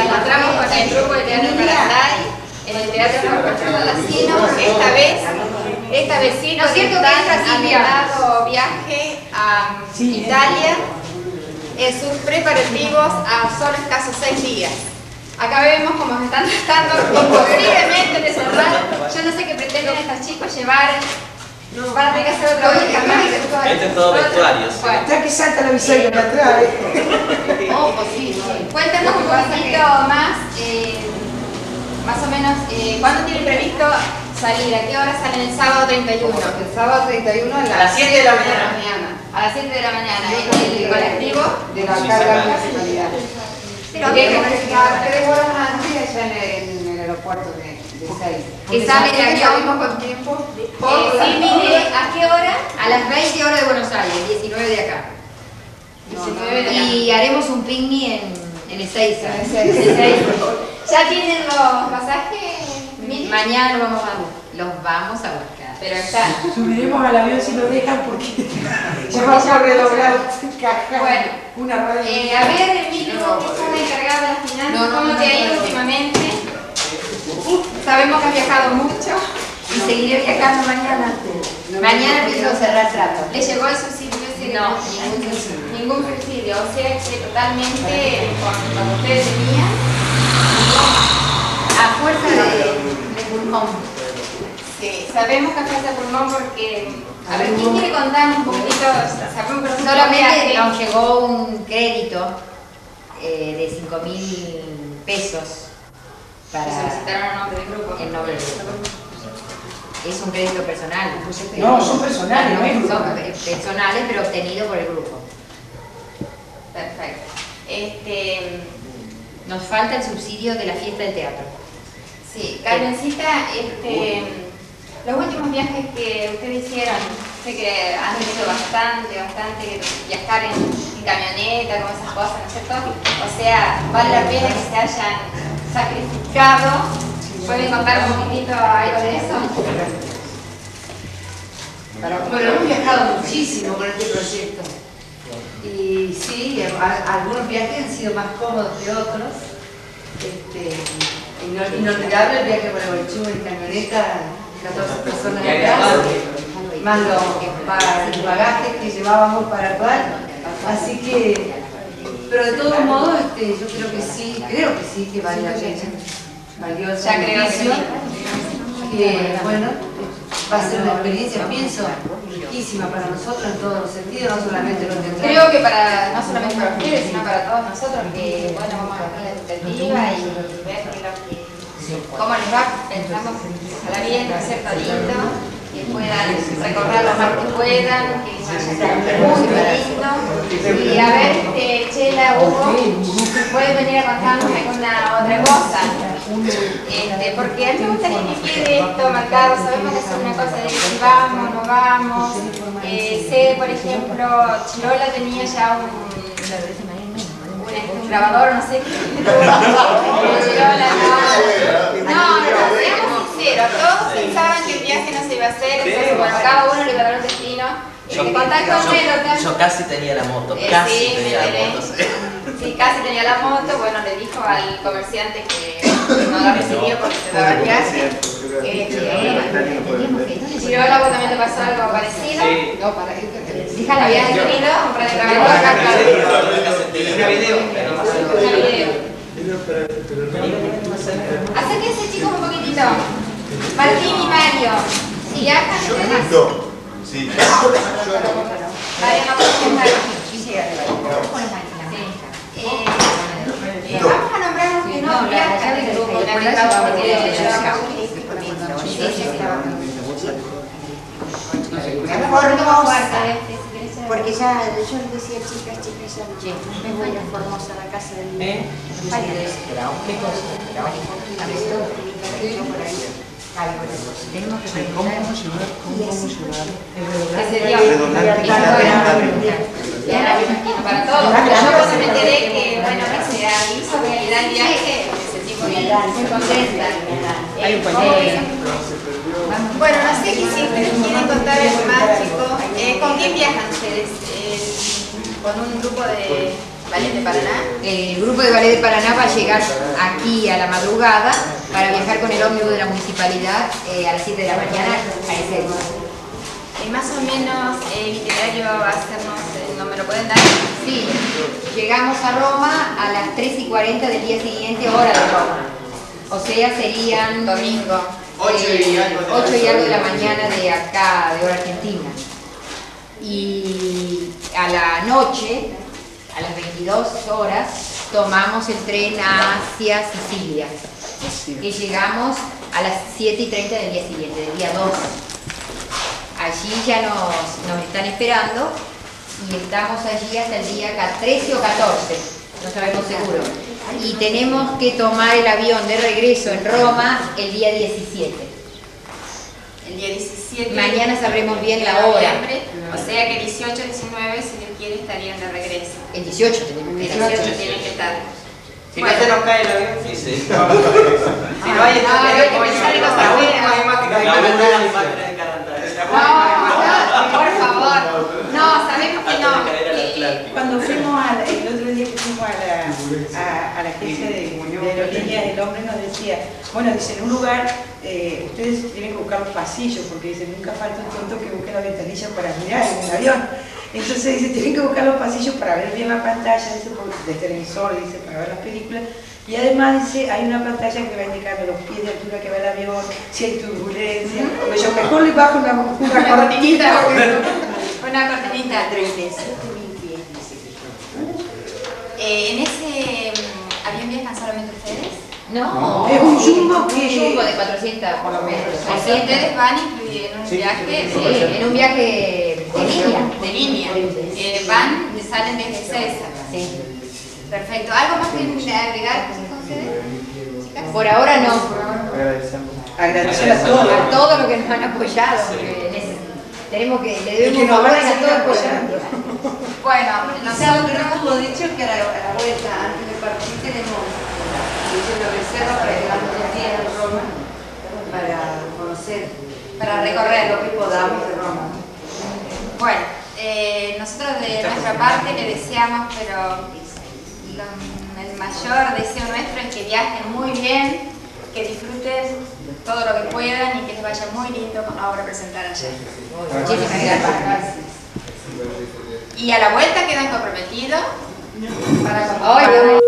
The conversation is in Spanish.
encontramos con el grupo de teatro Paranday en el Teatro Jorge Palacino. Esta vez sí nos han dado viaje a Italia en sus preparativos a solo escasos 6 días. Acá vemos cómo se están tratando imposiblemente de cerrar. Yo no sé qué pretenden estos chicos llevar. Van a tener que hacer otra vez. Este es todo vestuarios. Ya que salta la visera y la trae. Cuéntanos un poquitito más, más o menos, ¿cuándo tienen previsto salir? ¿A qué hora salen el sábado 31? El sábado 31 a las 7 de la mañana. A las 7 de la mañana. ¿El colectivo? De la carga municipalidad. Pero que estar 3 horas antes ya en el aeropuerto de 6. Que sale de aquí con tiempo. Sí, mire, ¿a qué hora? A las 20 horas de Buenos Aires, 19 de acá. 19 de acá. Y haremos un picnic en Ezeiza. ¿Ya tienen los pasajes? Mañana los vamos a buscar. Pero está. Subiremos al avión si lo dejan porque ya vamos a redoblar caja. Bueno, una radio. A ver, Emilio, que sos la encargada de las finanzas, ¿cómo te ha ido últimamente? Sabemos que has viajado mucho y seguiré viajando mañana. Mañana empiezo a cerrar trato. ¿Le llegó el subsidio ese? No, ningún subsidio. O sea que totalmente con ustedes tenían a fuerza de pulmón. Sí, sabemos que a fuerza de pulmón porque... A ver, ¿quién quiere contarnos un poquitito? Solamente nos llegó un crédito de 5.000 pesos para... ¿Solicitaron el nombre del grupo? El nombre del grupo. Es un crédito personal. No, son personales, no es grupo. Son personales, pero obtenidos por el grupo. Perfecto. Nos falta el subsidio de la fiesta del teatro. Sí, Carmencita, los últimos viajes que ustedes hicieron, sé que han hecho bastante viajar en camioneta, con esas cosas, ¿no es cierto? O sea, vale la pena que se hayan sacrificado. ¿Pueden contar un poquitito algo de eso? Bueno, hemos viajado muchísimo con este proyecto. Y sí, algunos viajes han sido más cómodos que otros. Inolvidable el viaje por el Bolchú en camioneta, 14 personas atrás, más los bagajes que llevábamos para actuar. Así que, pero de todos modos, yo creo que sí, que vale la pena. Valió el sacrificio. Que bueno, va a ser una experiencia, pienso, riquísima para nosotros en todos los sentidos, no solamente los que creo que no solamente para ustedes, sino para todos nosotros, que bueno, vamos a ver la expectativa y ver cómo les va. Pensamos a la bien, hacer todo lindo, que puedan recorrer lo más que puedan, que sea muy lindo. Y a ver, Chela, Hugo, pueden venir a contarnos alguna otra cosa. Porque a mí me gustaría que quede esto marcado. Sabemos que es una cosa de si vamos, no vamos. Sé, por ejemplo, Chirola tenía ya un grabador, no sé qué. Chirola, no, seamos sinceros, todos pensaban que el viaje no se iba a hacer, entonces bueno, cada uno le iba a dar un destino. Yo casi tenía la moto, casi tenía la moto. Sí, casi tenía la moto. Bueno, le dijo al comerciante que no la recibió porque se daba el viaje. Chirola, vos también te pasó algo parecido. Sí. No, para irte. Hija, habías querido comprar el grabador. Acérquense, chicos, un poquitito. Martín y Mario. ¿Sí viajan ustedes? Sí. Mario, no puedo sentar. Vamos a nombrar los que no viajan del grupo. Porque ya yo les decía, chicas, ya me voy a Formosa, a la casa del niño. ¿Qué cosa? Tenemos que ¿Cómo vamos a llevar? Para todos. Yo cuando me enteré que, bueno, que se hizo realidad el viaje, me sentí muy contenta. Bueno, no sé si ustedes quieren contar algo más, chicos. ¿Con quién viajan ustedes? ¿Con un grupo de Ballet de Paraná. El grupo de Ballet de Paraná va a llegar aquí a la madrugada para viajar con el ómnibus de la municipalidad a las 7 de la mañana a Ezeiza. Más o menos el itinerario va a sernos, ¿no me lo pueden dar? Sí, llegamos a Roma a las 3:40 del día siguiente, hora de Roma. O sea, serían Domingo. 8 y algo de la mañana de acá, de hora argentina. Y a la noche, a las 22 horas, tomamos el tren hacia Sicilia. Y llegamos a las 7:30 del día siguiente, del día 12. Allí ya nos están esperando y estamos allí hasta el día 13 o 14, no sabemos seguro. Y tenemos que tomar el avión de regreso en Roma el día 17. El día 17. Mañana sabremos bien de la hora. noviembre, o sea que 18, 19, si Dios quiere, estarían de regreso. El 18 tenemos que El estar. 18 tienen que estar. Si no se nos cae el avión. Sí, sí. Si no hay hay que pensar en cosas buenas. La buena de imágenes de Carantá. No, por favor. No, sabemos que no. Cuando fuimos el otro día que fuimos a la agencia de aerolíneas, el hombre nos decía, bueno, dice, en un lugar ustedes tienen que buscar los pasillos, porque dice, nunca falta un tonto que busque la ventanilla para mirar en un avión. Entonces dice, tienen que buscar los pasillos para ver bien la pantalla, dice, del televisor, dice, para ver las películas. Y además dice, hay una pantalla que va indicando los pies de altura que va el avión, si hay turbulencia. Yo mejor le bajo una cortinita. Una cortinita. 37.000 pies, dice que ¿En ese avión viajan solamente ustedes? No, es un jumbo un que... jumbo de 400 por lo menos. O sea, ustedes van incluidos en un viaje Sí, en un viaje de línea. de línea. Van, salen desde Ezeiza. Sí. Perfecto. ¿Algo más que agregar, ustedes? Por ahora no. Agradecer a todos. A todos los que nos han apoyado. Porque tenemos que, le debemos que nos van a favores a seguir todos apoyando. Bueno, Quizá nosotros... otro estuvo dicho que a la vuelta, antes de partir, tenemos una reserva para llegar unos días a Roma para conocer, Para recorrer lo que podamos de Roma. Bueno, nosotros de nuestra parte le deseamos, pero el mayor deseo nuestro es que viajen muy bien, que disfruten todo lo que puedan y que les vaya muy lindo con la obra presentada allá. Muchísimas gracias. Y a la vuelta quedan comprometidos para Ay,